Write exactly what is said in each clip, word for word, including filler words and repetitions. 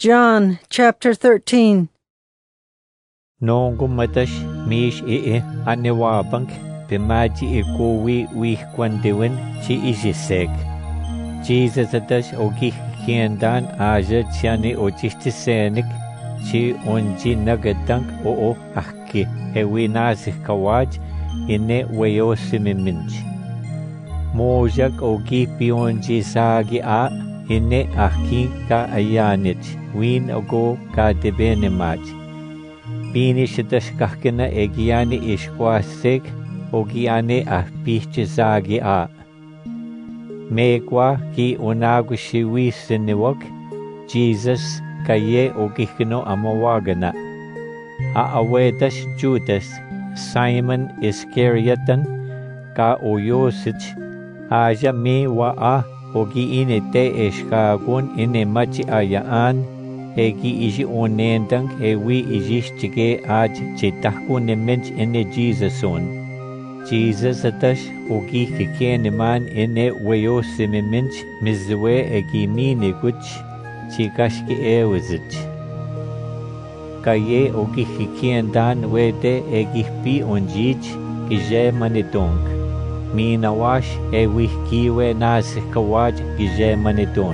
John chapter thirteen. Nongo matash mish ee anewabank pimaji ikowi wihkwandewin chi ijisek. Jesus atash ogih kiendan aja chane ojistisenik chi onji nagadank oo ahki ewi nasik kawaj ine weyosimiminch. Mojak ogi pionji sagi a ine ahki ka ayanich win ogo ka debenemaj. Bini shitash kahkina egiani ishkwasek ogiane ahpiche sagi a. Megwa ki onagu shiwi siniwak Jesus kaye ogikino amawagana. A awedash Judas Simon Iscariotan ka oyosich aja me wa a ogi ine te eshkagun ine machi ayaan egi iji onendang ewi ijishtige aj chitahkune mench ine Jesuson. Jesus atash ogi kikene man ine weyosime mench mizwe egi mine guch chikashki ewizich. Kaye ogi kikendan wede egi pi onjich kije manitong. Minawash ewi kiwe nasik kawaj kije maniton.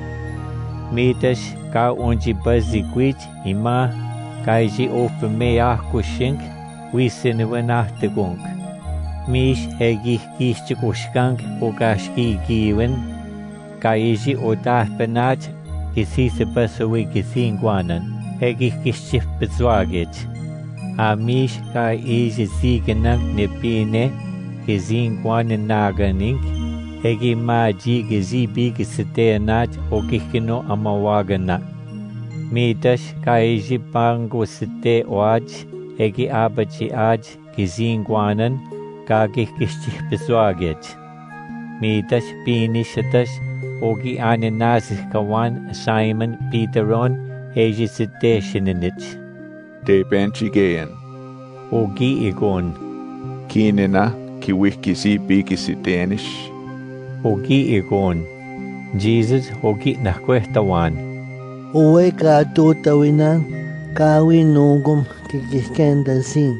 Mitash ka onji bazi kwich ima kaiji ope meah kushink wisiniwe nahtegong. Mish egi kishchik ushkank ogashki giwen kaiji otah penach kisi se pasawi kisi ngwanan egi kishchif bezwagich. Amish ka iji zigenang nepine kisi ngwanan naganink egi maji gizi bigi sitenach ogikino amawagana. Mitash kaiji pango site oaj egi abachi aj gizi ngwanan kagih kishchih peswagech. Mitash pini shatash ogi ane nasih kawan Simon Peteron eji site shininich. De benchigean. Ogi igon. Kinena kiwihkisi bigi sitenish. Ogi igon. Jesus ogi nakwehtawan. Uwe ka tutawinan kawi nungum kikiskendasin.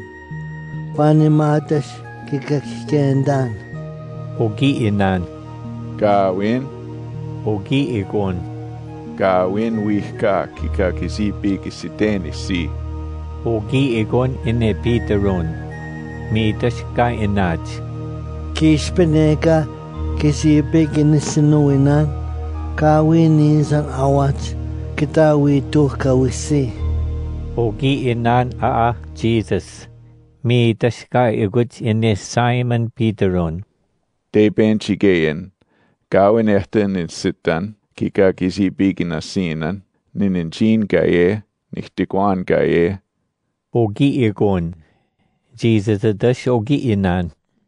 Panimatash kikakiskendan. Ogi inan. Gawin. Ogi igon. Gawin wihka kikakisi bigi sitenisi. Ogi igon ine Peteron. Mitash ka inach. Kishpeneka kisipe kinisinuinan kawi nisan awach kitawi tuh kawisi. Ogi inan aa Jesus. Mitash ka iguch ine Simon Peteron. De benchigean. Gawin echten in sitan kikakisi bigi nasinan nininjin gaye nichtigwan gaye. Ogi igon. Jesus adash ogi inan.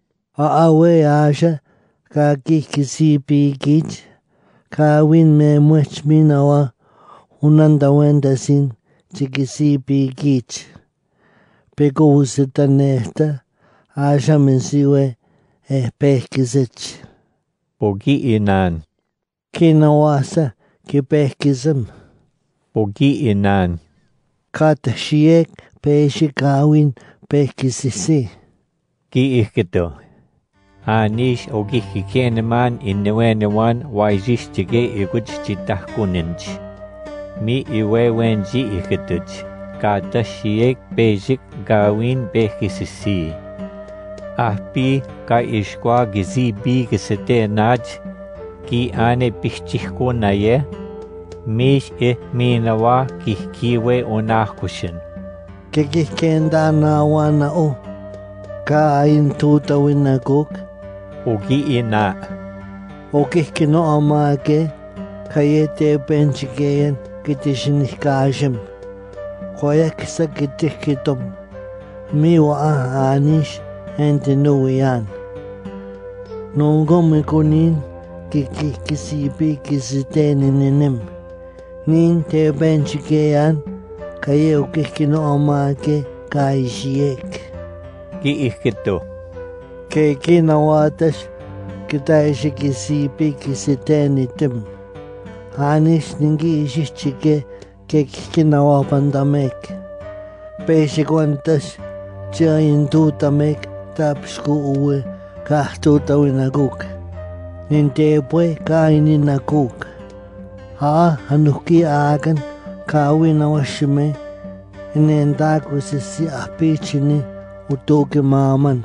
Aawe aja ka kikisi bigich kawin me much minawa unanda wendasin chikisi bigich. Pego usitan nehta aja mensiwe eh pehkizich. Ogi inan. Kinawasa ki pehkizim. Ogi inan. Katashiek peshi kawin pehkizisi. Ki ikito. Anish ogi kikeneman innewenewan waijishtige iguch chitahkuninch. Mi iwewenji ikituch. Katashiek pejik gawin behkisisi. Ahpi ka ishkwa gizi big sete naj ki ane pichchiko naye mish e minawa kihkiwe onahkushin. Kikikenda na wana o ka ain tuta winagok. Ogi ina. Okikino amake kayete benchigean kitishinikashim. Koya kisa kitikitom. Miwa anish ente nuwian. Nongom ikunin kikikisipi kisiteni ninim. Nin te benchigean kaye okikino amake kaishiek. Ki ikito. Ke kinawatash kitaishi kisipi kisiteni tim. Anish ningi ishichike que kinawapandamek. Pese cuantas chayin tutamek tapsku uwe kahtuta winaguk. Nintepwe kainin nakuk. Ha hanuki agan kawina washime. Inendaku sisi apichini utoke maman.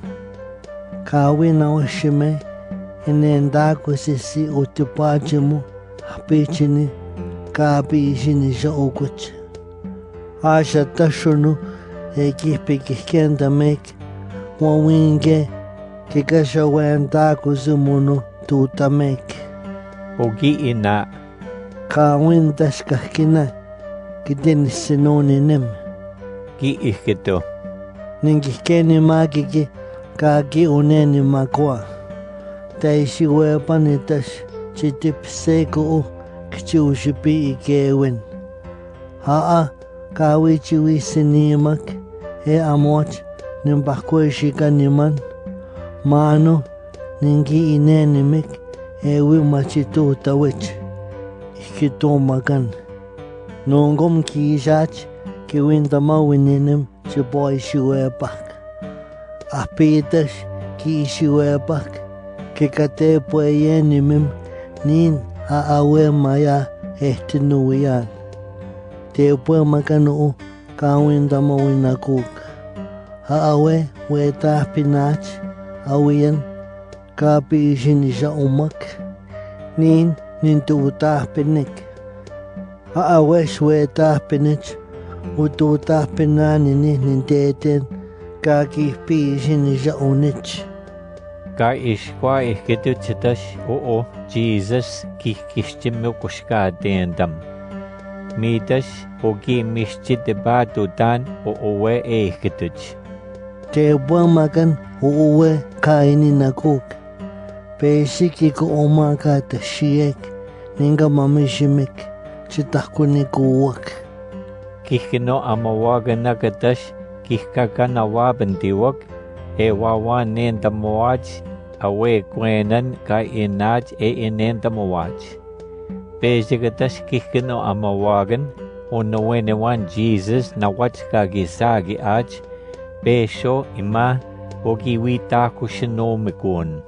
Kawina washime. Inendaku sisi utipachimu apichini kapi ishini sha ukuch. Asha tashunu ekipi kikenda mek wawinge kikasha wendaku zumuno tuta mek. Ogi ina. Kawin tashkakina kidin sinoni nim. Gi ikito. Ningikeni magiki kaki uneni makwa. Taishi wepanitash chitipseko u kchiushipi ikewin. Haa kawichiwi sinimak e amoch nimbakwe niman. Mano ningi inenimik ewi machitu tawich. Ikitomakan. Nongom kishach kiwindama wininim chiboy shiwepak. Apitash ki shiwepak. Kikate pueyenimim nin aawe maya ehtinuyan. Te pue makanu kawindama winakuk. Aawe weta pinach awiyan kapi ishinisha umak. Nin nintuutah pinik. Aawe shweta pinich utuutah pinanini ninteten kaki pi ishinisha unich. Ka ishkwa ikitu chitash oo Jesus kikishtimu kushka dendam. Mitash ogi mishchit batutan o owe e ikituch. Te buamakan uwe kaini nakuk. Pesiki ko omaka tashiek ninga mamishimik chitakkunikuwak. Kikino amawaganakatash kikakanawabantiwak e wawan nendamawach awe kwenan ka inach e inendamawach. Pejigatash kikino amawagan unawenewan Jesus na wach kagisagi ach pesho ima ogiwita kushinomikun.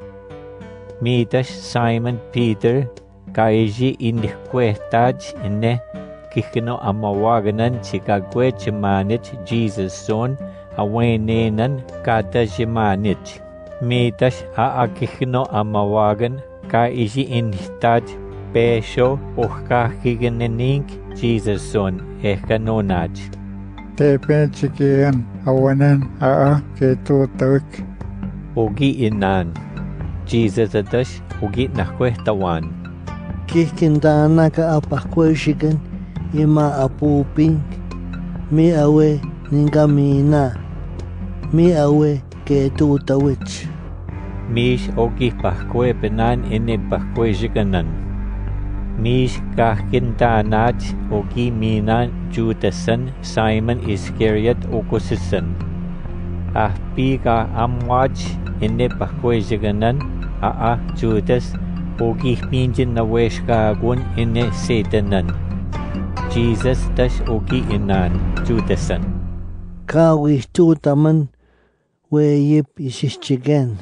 Mitash Simon Peter kaiji inikwetaj ine kikino amawaganan chikagwe chimanich Jesus son awenenan katajimanich. Mitash aakikino amawagan kaiji inihtaj pesho ohkahiganenink Jesus son ehkanonach. Tepen chikian awanan aa ketutawik. Ogi inan. Jesus atash ugi nakwehtawan. Kikindana ka apakweshikan ima apuping. Mi awe ningamina. Mi awe ketutawich. Mish ogi pahkwepenan ine pahkweshikanan. Mish kahkintanach ogi minan jutasan Simon Iscariot okusisan. Ahpi ka amwach ine pahkweshikanan aa Judas ogi pinjin na weshkagun ine Satanan. Jesus tash ogi inan Judasan. Kawi tutaman weyip isischigen.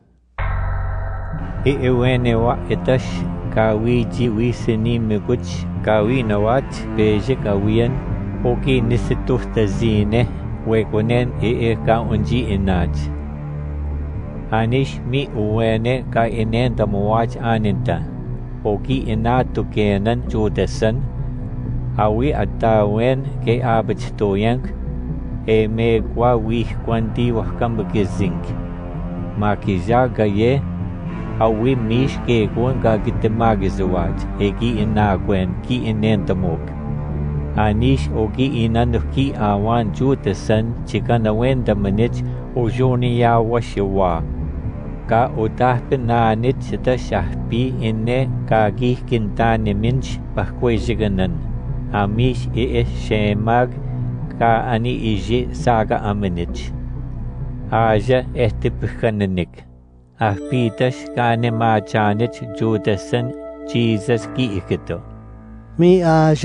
Iiwenewa itash kawi jiwi sinimiguch kawi nawach beje kawiyan ogi nisituhta zine wekonen ii ka unji inach. Anish mi uwene ka inen damawach aninta. Ogi inatu kenan Judasan. Awi atawen ke abachtoyank. E me kwa wih kwanti wakambagizink. Makiza gaye. Awi mish ke kwan gagitemagizawaj. Egi inagwen ki inen damok. Anish ogi inanuki awan Judasan chikanawen damanich ojoni ya washiwa. Ka utah penanit sita shahpi inne kagih kintane minch pahkwejiganan. Amish ee shemag ka ani iji saga aminich. Aja ehtipkananik. Ahpitash ka ne machanich Judasan Jesus ki ikito. Mi aja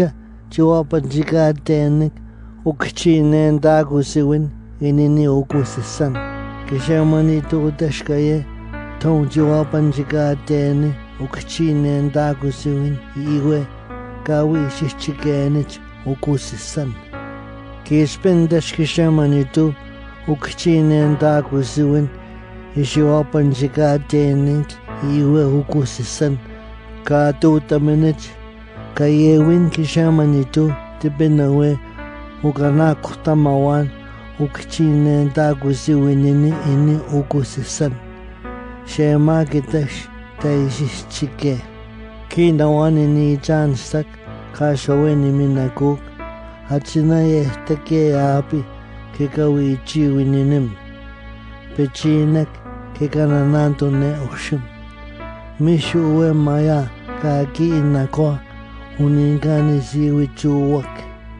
chiwapanchikatenik ukchinen dagusiwin inini ukusisan kishamanito tashkaye ton chiwapanchikateni ukchinen dagusiwin iwe kawi shishchikenich ukusisan kispendash kishamanito ukchinen dagusiwin ishiwapanchikatenik iwe ukusisan katutaminich kayewin kishamanito tibenawe ukanakutamawan ukchinen dagusiwinini ini ukusisan shema kitash taishishchike kinawanini chansak kashaweni minakuk hachina yehtake api kikawichiwininim pechinak kikananantone ushim mishuwe maya kaki inako uninkani siwichuwak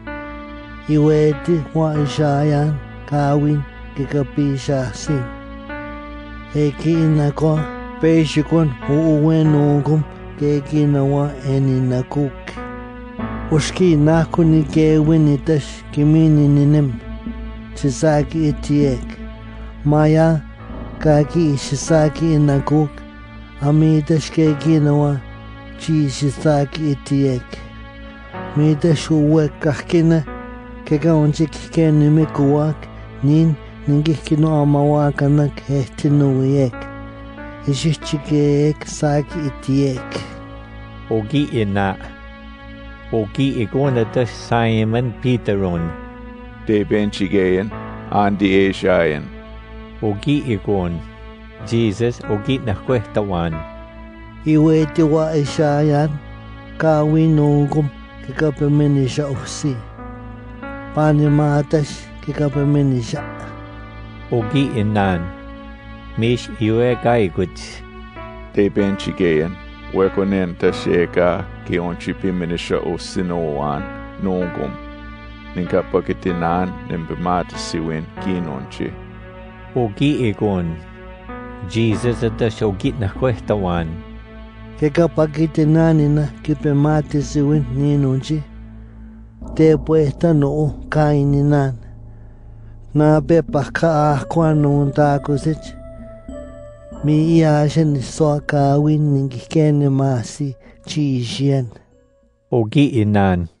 iweti wa ishayan kawin kikapishasin eki inako peishikon uuwenugum kekinawa eninakuk ushki nakuni kewinitash kiminininim chisaki itiek maya kaki shisaki inakuk amitash kekinawa chi shisaki itiek mitash uwek kahkina kekaunchik kenimikuwak nin ningikino amawakanak hehtinuwiek ishishchikeek saki itiek Ogi ina Ogi igonatash Simon Peteron Deben chigeyen andi eshayen. Ogi igon Jesus ogi nakwehtawan iweti wa ishayan kawinugum kikapemenisha usi panimatash kikapemenisha Ogi inan Mish iwe gaiguch Deben chigeyen wekonen tasheka ki onchipimenisha osinowan nogum. Ninka pakitinan nimbemata siwin kinonchi. Ogi igon Jesus atash ogi nakwehtawan kikapakitinanina kipemati siwin ninunchi te puesta no kaininan na bepaka ahkwanun takusich mi iashen soakawin ningikene masi chisien Ogi inan